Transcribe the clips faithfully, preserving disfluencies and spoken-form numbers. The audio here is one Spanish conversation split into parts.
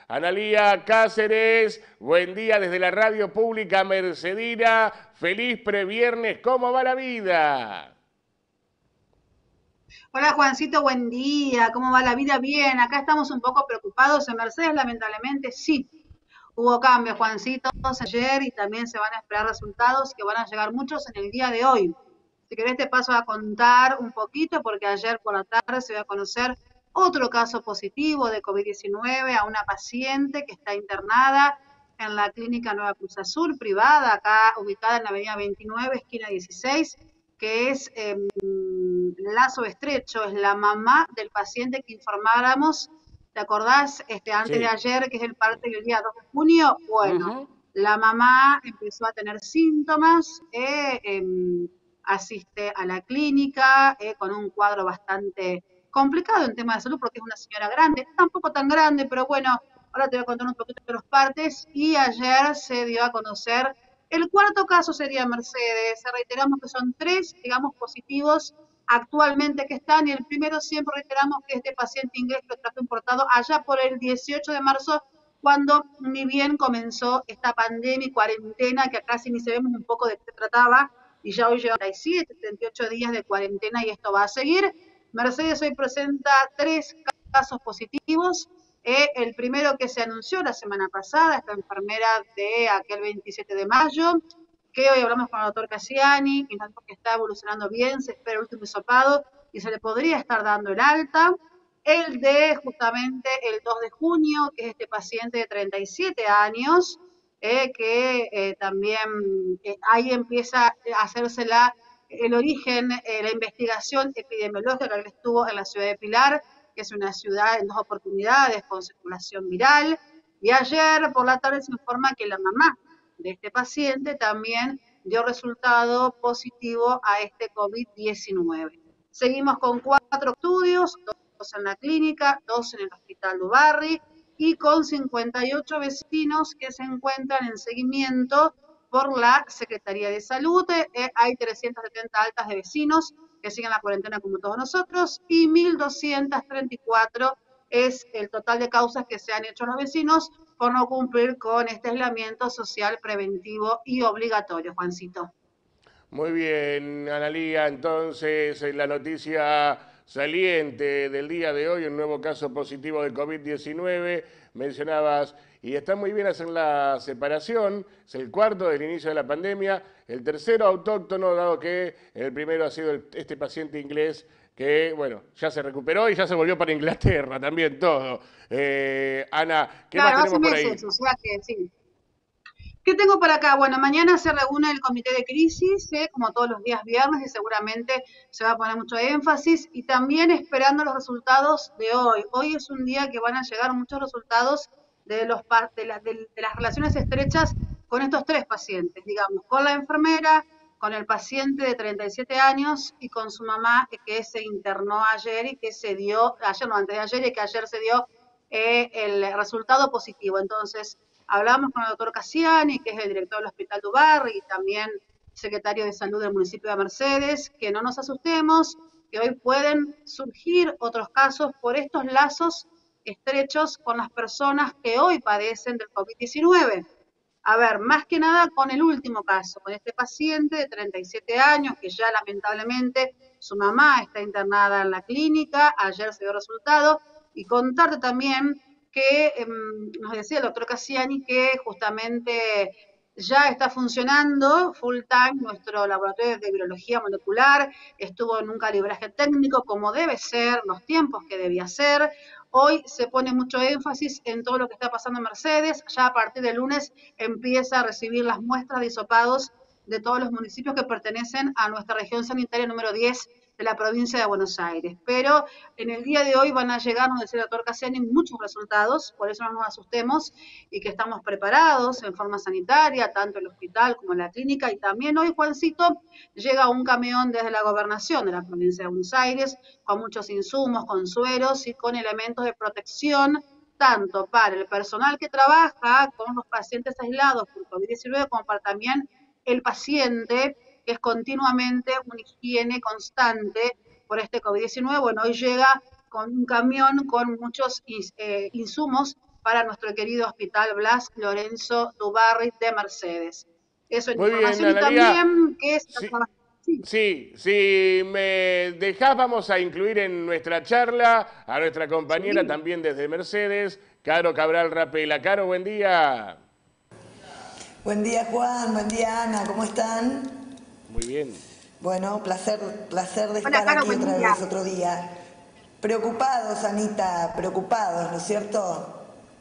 Analía Cáceres, buen día desde la radio pública Mercedina. Feliz previernes, ¿cómo va la vida? Hola Juancito, buen día. ¿Cómo va la vida? Bien, acá estamos un poco preocupados. En Mercedes, lamentablemente, sí. Hubo cambios, Juancito, ayer y también se van a esperar resultados que van a llegar muchos en el día de hoy. Si querés te paso a contar un poquito porque ayer por la tarde se dio a conocer otro caso positivo de COVID diecinueve a una paciente que está internada en la clínica Nueva Cruz Azul, privada, acá ubicada en la avenida veintinueve, esquina dieciséis, que es eh, Lazo Estrecho, es la mamá del paciente que informáramos. ¿Te acordás? Este, antes de Sí. ayer, que es el parte del día dos de junio. Bueno, Ujú. la mamá empezó a tener síntomas, eh, eh, asiste a la clínica eh, con un cuadro bastante complicado en tema de salud porque es una señora grande, tampoco tan grande, pero bueno, ahora te voy a contar un poquito de los partes. Y ayer se dio a conocer el cuarto caso, sería Mercedes. Reiteramos que son tres, digamos, positivos actualmente que están, y el primero siempre reiteramos que este paciente inglés lo trajo importado allá por el dieciocho de marzo, cuando ni bien comenzó esta pandemia y cuarentena, que acá sí ni sabemos un poco de qué se trataba, y ya hoy llevan treinta y siete, treinta y ocho días de cuarentena y esto va a seguir. Mercedes hoy presenta tres casos positivos. Eh, el primero que se anunció la semana pasada, esta enfermera de aquel veintisiete de mayo, que hoy hablamos con el doctor Cassiani, que nos dijo que está evolucionando bien, se espera el último hisopado y se le podría estar dando el alta. El de justamente el dos de junio, que es este paciente de treinta y siete años, eh, que eh, también eh, ahí empieza a hacerse la, el origen, eh, la investigación epidemiológica que él estuvo en la ciudad de Pilar, que es una ciudad en dos oportunidades con circulación viral. Y ayer por la tarde se informa que la mamá de este paciente también dio resultado positivo a este COVID diecinueve. Seguimos con cuatro estudios, dos en la clínica, dos en el hospital Dubarry, y con cincuenta y ocho vecinos que se encuentran en seguimiento por la Secretaría de Salud. Eh, hay trescientas setenta altas de vecinos que siguen la cuarentena como todos nosotros, y mil doscientas treinta y cuatro es el total de causas que se han hecho a los vecinos por no cumplir con este aislamiento social preventivo y obligatorio, Juancito. Muy bien, Analía, entonces eh, la noticia saliente del día de hoy, un nuevo caso positivo de COVID diecinueve, mencionabas, y está muy bien hacer la separación, es el cuarto del inicio de la pandemia, el tercero autóctono, dado que el primero ha sido el- este paciente inglés que, bueno, ya se recuperó y ya se volvió para Inglaterra también todo. Eh, Ana, ¿qué más Claro, hace tenemos por ahí? meses, o sea que sí. ¿Qué tengo para acá? Bueno, mañana se reúne el comité de crisis, ¿eh? Como todos los días viernes, y seguramente se va a poner mucho énfasis, y también esperando los resultados de hoy. Hoy es un día que van a llegar muchos resultados de, los, de, la, de, de las relaciones estrechas con estos tres pacientes, digamos, con la enfermera, con el paciente de treinta y siete años y con su mamá que se internó ayer y que se dio, ayer no, antes de ayer, y que ayer se dio eh, el resultado positivo. Entonces, hablamos con el doctor Cassiani, que es el director del Hospital Dubarry y también secretario de Salud del municipio de Mercedes, que no nos asustemos, que hoy pueden surgir otros casos por estos lazos estrechos con las personas que hoy padecen del COVID diecinueve. A ver, más que nada con el último caso, con este paciente de treinta y siete años, que ya lamentablemente su mamá está internada en la clínica, ayer se dio resultado, y contarte también que eh, nos decía el doctor Cassiani que justamente ya está funcionando full time nuestro laboratorio de virología molecular, estuvo en un calibraje técnico como debe ser, los tiempos que debía ser. Hoy se pone mucho énfasis en todo lo que está pasando en Mercedes. Ya a partir del lunes empieza a recibir las muestras de hisopados de todos los municipios que pertenecen a nuestra región sanitaria número diez de la provincia de Buenos Aires. Pero en el día de hoy van a llegar, nos decía el doctor Cassiani, muchos resultados, por eso no nos asustemos, y que estamos preparados en forma sanitaria, tanto el hospital como la clínica. Y también hoy, Juancito, llega un camión desde la gobernación de la provincia de Buenos Aires con muchos insumos, con sueros y con elementos de protección, tanto para el personal que trabaja con los pacientes aislados por COVID diecinueve, como para también el paciente, que es continuamente una higiene constante por este COVID diecinueve. Bueno, hoy llega con un camión con muchos eh, insumos para nuestro querido Hospital Blas Lorenzo Dubarry de Mercedes. Eso es la Muy bien, información y Analía. también que es... Sí, Sí. sí, si me dejás, vamos a incluir en nuestra charla a nuestra compañera Sí. también desde Mercedes, Caro Cabral Rapela. Caro, buen día. Buen día, Juan, buen día, Ana, ¿cómo están? Muy bien. Bueno, placer, placer de Hola, estar Caro, aquí buen otra día. vez, otro día. Preocupados, Anita, preocupados, ¿no es cierto?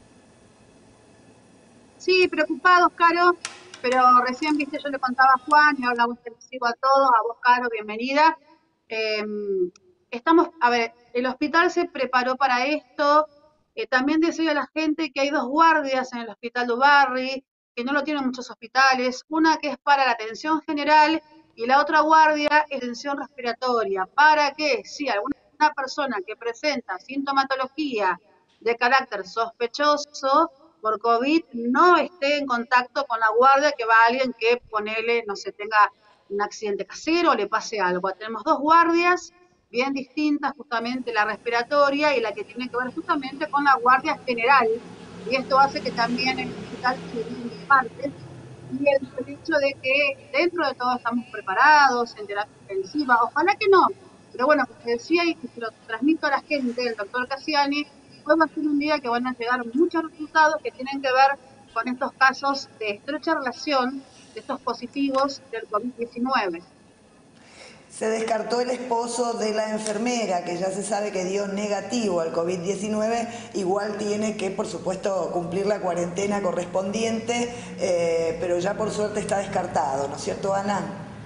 Sí, preocupados, Caro, pero recién, viste, yo le contaba a Juan y ahora vos te lo sigo a todos, a vos, Caro, bienvenida. Eh, estamos, a ver, el hospital se preparó para esto. Eh, también decía a la gente que hay dos guardias en el hospital Dubarry, que no lo tienen muchos hospitales, una que es para la atención general y la otra guardia es atención respiratoria, para que si alguna persona que presenta sintomatología de carácter sospechoso por COVID no esté en contacto con la guardia, que va alguien que ponele, no sé, tenga un accidente casero o le pase algo. Tenemos dos guardias bien distintas, justamente la respiratoria y la que tiene que ver justamente con la guardia general, y esto hace que también el hospital se divida en dos partes, y el, el hecho de que dentro de todo estamos preparados en terapia intensiva, ojalá que no, pero bueno, como decía y se lo transmito a la gente, el doctor Cassiani, hoy va a ser un día que van a llegar muchos resultados que tienen que ver con estos casos de estrecha relación de estos positivos del COVID diecinueve. Se descartó el esposo de la enfermera, que ya se sabe que dio negativo al COVID diecinueve, igual tiene que, por supuesto, cumplir la cuarentena correspondiente, eh, pero ya por suerte está descartado, ¿no es cierto, Ana?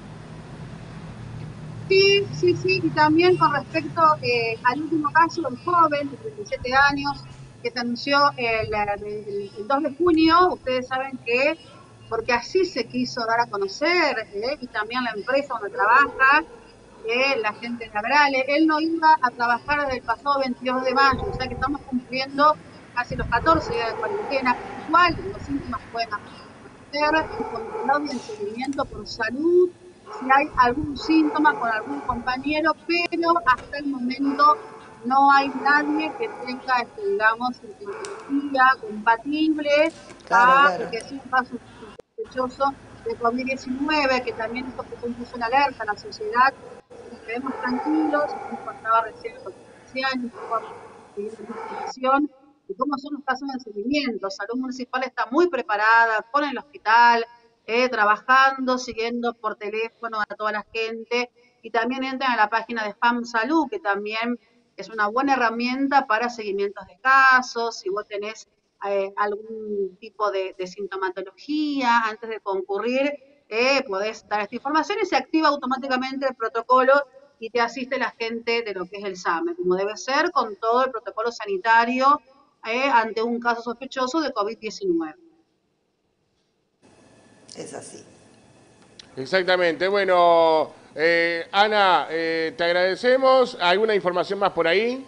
Sí, sí, sí, y también con respecto eh, al último caso del joven de treinta y siete años que se anunció el, el, el dos de junio, ustedes saben que, porque así se quiso dar a conocer, eh, y también la empresa donde trabaja, eh, la gente de Agrale, él no iba a trabajar desde el pasado veintidós de mayo, o sea que estamos cumpliendo casi los catorce días de cuarentena, igual los síntomas pueden aparecer en controlado y en seguimiento por salud, si hay algún síntoma con algún compañero, pero hasta el momento no hay nadie que tenga, este, digamos, sintomatología compatible Claro, a claro. que es un caso sospechoso de COVID diecinueve, que también esto puso incluso en alerta a la sociedad. Nos quedemos tranquilos, nos contaba recién el doctor Cassiani, pidiendo información de cómo son los casos de seguimiento. Salud Municipal está muy preparada con el hospital, eh, trabajando, siguiendo por teléfono a toda la gente, y también entran a la página de FAM Salud, que también es una buena herramienta para seguimientos de casos, si vos tenés eh, algún tipo de, de sintomatología antes de concurrir, eh, podés dar esta información y se activa automáticamente el protocolo y te asiste la gente de lo que es el SAME, como debe ser con todo el protocolo sanitario eh, ante un caso sospechoso de COVID diecinueve. Es así. Exactamente. Bueno, eh, Ana, eh, te agradecemos. ¿Alguna información más por ahí?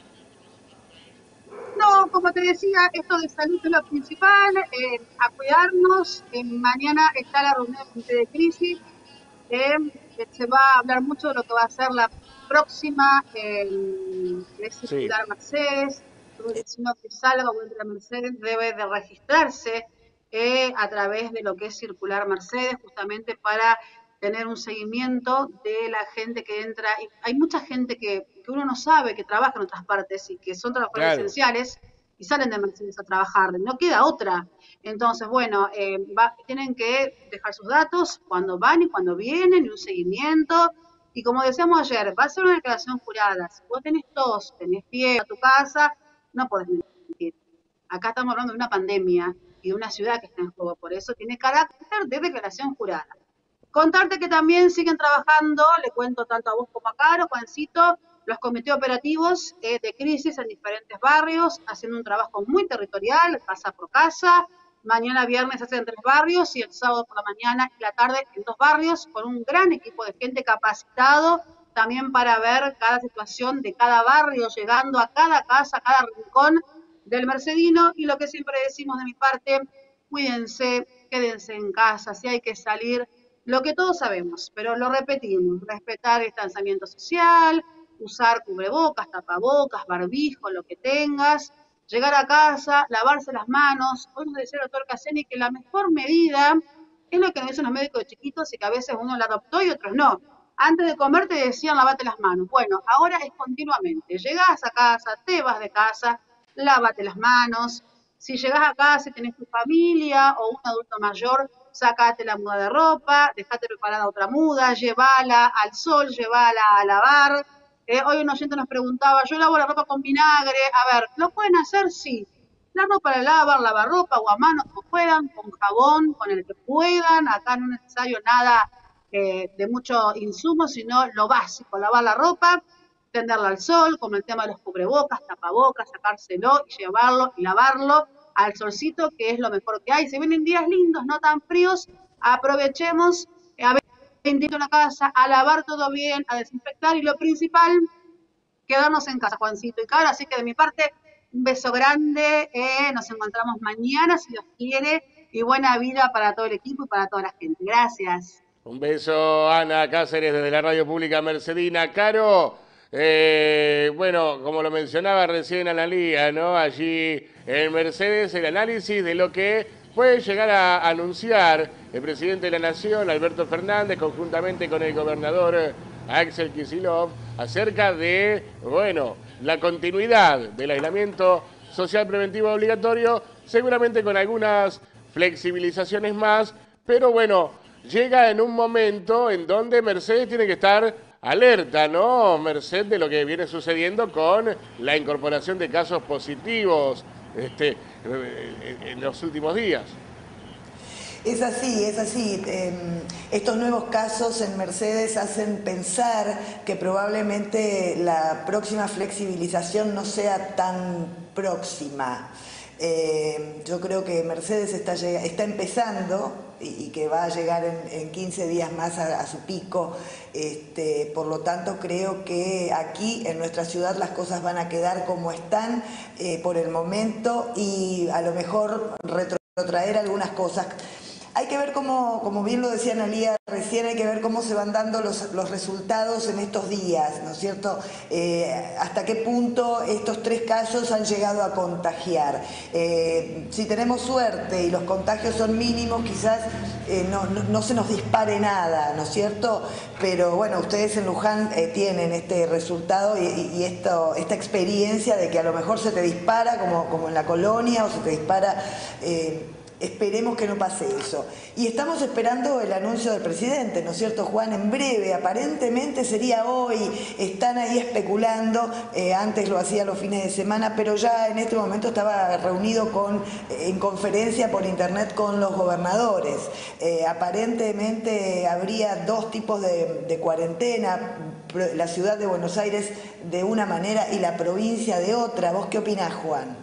No, como te decía, esto de salud es lo principal, eh, a cuidarnos. Eh, mañana está la reunión del comité de crisis, eh, que se va a hablar mucho de lo que va a ser la próxima, eh, que es Sí. circular Mercedes. Todo vecino que salga o entre a Mercedes debe de registrarse eh, a través de lo que es circular Mercedes, justamente para tener un seguimiento de la gente que entra. Y hay mucha gente que, que uno no sabe, que trabaja en otras partes y que son trabajadores Claro. esenciales y salen de Mercedes a trabajar, no queda otra. Entonces, bueno, eh, va, tienen que dejar sus datos cuando van y cuando vienen y un seguimiento. Y como decíamos ayer, va a ser una declaración jurada. Si vos tenés tos, tenés fiebre a tu casa, no podés mentir. Acá estamos hablando de una pandemia y de una ciudad que está en juego. Por eso tiene carácter de declaración jurada. Contarte que también siguen trabajando, le cuento tanto a vos como a Caro, Juancito, los comités operativos eh, de crisis en diferentes barrios, haciendo un trabajo muy territorial, casa por casa. Mañana viernes se hacen en tres barrios y el sábado por la mañana y la tarde en dos barrios, con un gran equipo de gente capacitado también para ver cada situación de cada barrio, llegando a cada casa, a cada rincón del mercedino. Y lo que siempre decimos de mi parte, cuídense, quédense en casa, si hay que salir, lo que todos sabemos, pero lo repetimos, respetar el distanciamiento social, usar cubrebocas, tapabocas, barbijo, lo que tengas, llegar a casa, lavarse las manos. Hoy nos decía el doctor Casseni que la mejor medida es lo que nos dicen los médicos de chiquitos y que a veces uno la adoptó y otros no. Antes de comer te decían lavate las manos. Bueno, ahora es continuamente. Llegás a casa, te vas de casa, lávate las manos. Si llegás a casa y tenés tu familia o un adulto mayor, sacate la muda de ropa, dejate preparada otra muda, llevala al sol, llevala a lavar. Eh, hoy un oyente nos preguntaba, yo lavo la ropa con vinagre. A ver, ¿lo pueden hacer? Sí. La ropa la lavan, lavarropa o a mano, como puedan, con jabón, con el que puedan. Acá no es necesario nada eh, de mucho insumo, sino lo básico, lavar la ropa, tenderla al sol, como el tema de los cubrebocas, tapabocas, sacárselo y llevarlo y lavarlo al solcito, que es lo mejor que hay. Si vienen días lindos, no tan fríos, aprovechemos a ventilar la casa, a lavar todo bien, a desinfectar y lo principal, quedarnos en casa, Juancito y Caro. Así que de mi parte, un beso grande, eh, nos encontramos mañana, si Dios quiere, y buena vida para todo el equipo y para toda la gente. Gracias. Un beso, Ana Cáceres, desde la Radio Pública Mercedina. Caro, eh, bueno, como lo mencionaba recién Analía, ¿no? Allí en Mercedes, el análisis de lo que puede llegar a anunciar el presidente de la Nación, Alberto Fernández, conjuntamente con el gobernador Axel Kicillof, acerca de, bueno, la continuidad del aislamiento social preventivo obligatorio, seguramente con algunas flexibilizaciones más, pero bueno, llega en un momento en donde Mercedes tiene que estar alerta, ¿no? Merced de lo que viene sucediendo con la incorporación de casos positivos este, en los últimos días. Es así, es así. Eh, estos nuevos casos en Mercedes hacen pensar que probablemente la próxima flexibilización no sea tan próxima. Eh, yo creo que Mercedes está, está empezando y, y que va a llegar en, en quince días más a, a su pico. Este, por lo tanto, creo que aquí en nuestra ciudad las cosas van a quedar como están eh, por el momento y a lo mejor retrotraer algunas cosas. Hay que ver cómo, como bien lo decía Analía recién, hay que ver cómo se van dando los, los resultados en estos días, ¿no es cierto? Eh, hasta qué punto estos tres casos han llegado a contagiar. Eh, si tenemos suerte y los contagios son mínimos, quizás eh, no, no, no se nos dispare nada, ¿no es cierto? Pero bueno, ustedes en Luján eh, tienen este resultado y, y esto, esta experiencia de que a lo mejor se te dispara como, como en la colonia o se te dispara... Eh, Esperemos que no pase eso. Y estamos esperando el anuncio del presidente, ¿no es cierto, Juan? En breve, aparentemente sería hoy, están ahí especulando, eh, antes lo hacía los fines de semana, pero ya en este momento estaba reunido con, eh, en conferencia por internet con los gobernadores. Eh, aparentemente habría dos tipos de, de cuarentena, la ciudad de Buenos Aires de una manera y la provincia de otra. ¿Vos qué opinás, Juan?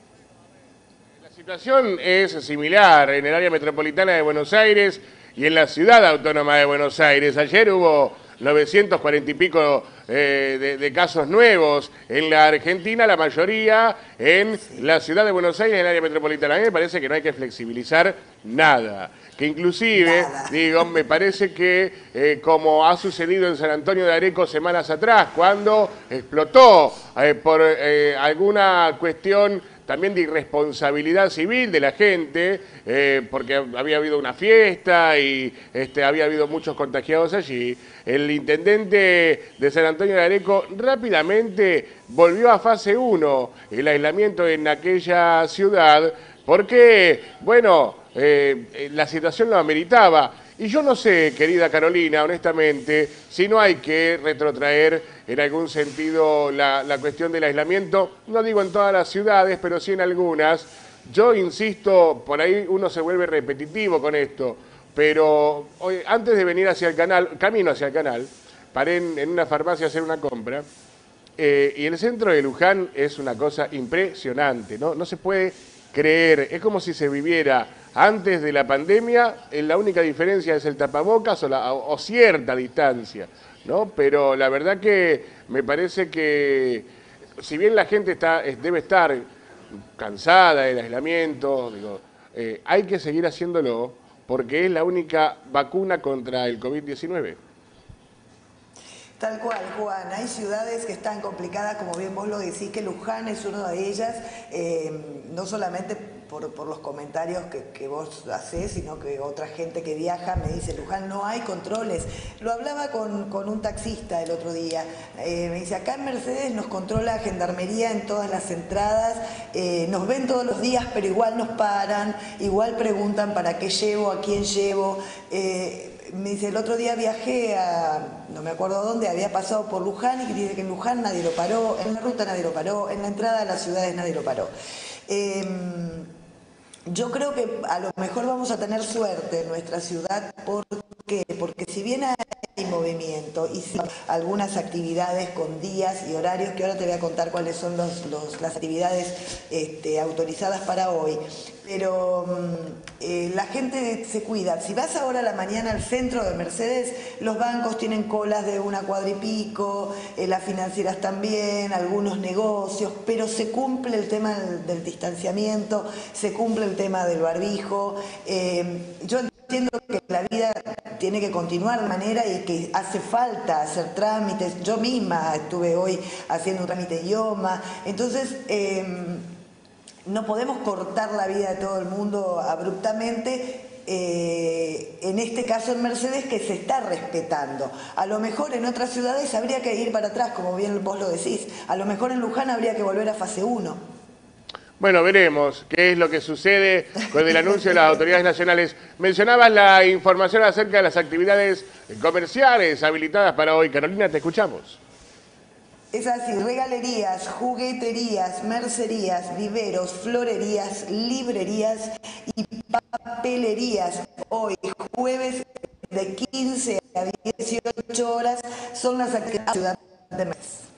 La situación es similar en el área metropolitana de Buenos Aires y en la ciudad autónoma de Buenos Aires. Ayer hubo novecientos cuarenta y pico eh, de, de casos nuevos en la Argentina, la mayoría en la ciudad de Buenos Aires, en el área metropolitana. A mí me parece que no hay que flexibilizar nada. Que inclusive, nada. digo, me parece que eh, como ha sucedido en San Antonio de Areco semanas atrás, cuando explotó eh, por eh, alguna cuestión también de irresponsabilidad civil de la gente, eh, porque había habido una fiesta y este, había habido muchos contagiados allí. El intendente de San Antonio de Areco rápidamente volvió a fase uno el aislamiento en aquella ciudad, porque, bueno, eh, la situación lo ameritaba. Y yo no sé, querida Carolina, honestamente, si no hay que retrotraer en algún sentido la, la cuestión del aislamiento, no digo en todas las ciudades, pero sí en algunas. Yo insisto, por ahí uno se vuelve repetitivo con esto, pero hoy, antes de venir hacia el canal, camino hacia el canal, paré en, en una farmacia a hacer una compra, eh, y el centro de Luján es una cosa impresionante, ¿no? No se puede creer, es como si se viviera antes de la pandemia, la única diferencia es el tapabocas o, la, o cierta distancia, ¿no? Pero la verdad que me parece que, si bien la gente está, debe estar cansada del aislamiento, digo, eh, hay que seguir haciéndolo porque es la única vacuna contra el COVID diecinueve. Tal cual, Juan. Hay ciudades que están complicadas, como bien vos lo decís, que Luján es una de ellas, eh, no solamente por, por los comentarios que, que vos hacés, sino que otra gente que viaja me dice, Luján no hay controles. Lo hablaba con, con un taxista el otro día, eh, me dice, acá en Mercedes nos controla Gendarmería en todas las entradas, eh, nos ven todos los días, pero igual nos paran, igual preguntan para qué llevo, a quién llevo. Eh, Me dice, el otro día viajé a, no me acuerdo dónde, había pasado por Luján y dice que en Luján nadie lo paró, en la ruta nadie lo paró, en la entrada a las ciudades nadie lo paró. Eh, yo creo que a lo mejor vamos a tener suerte en nuestra ciudad, ¿por qué? Porque si bien hay movimiento y si algunas actividades con días y horarios, que ahora te voy a contar cuáles son los, los, las actividades este, autorizadas para hoy, pero eh, la gente se cuida. Si vas ahora a la mañana al centro de Mercedes, los bancos tienen colas de una cuadra y pico, eh, las financieras también, algunos negocios, pero se cumple el tema del, del distanciamiento, se cumple el tema del barbijo. Eh, yo entiendo que la vida tiene que continuar de manera y que hace falta hacer trámites. Yo misma estuve hoy haciendo un trámite de idioma, entonces eh, no podemos cortar la vida de todo el mundo abruptamente. Eh, en este caso en Mercedes, que se está respetando. A lo mejor en otras ciudades habría que ir para atrás, como bien vos lo decís. A lo mejor en Luján habría que volver a fase uno. Bueno, veremos qué es lo que sucede con el anuncio de las autoridades nacionales. Mencionabas la información acerca de las actividades comerciales habilitadas para hoy. Carolina, te escuchamos. Es así, regalerías, jugueterías, mercerías, viveros, florerías, librerías y papelerías. Hoy, jueves, de quince a dieciocho horas, son las actividades de la ciudad de Mercedes.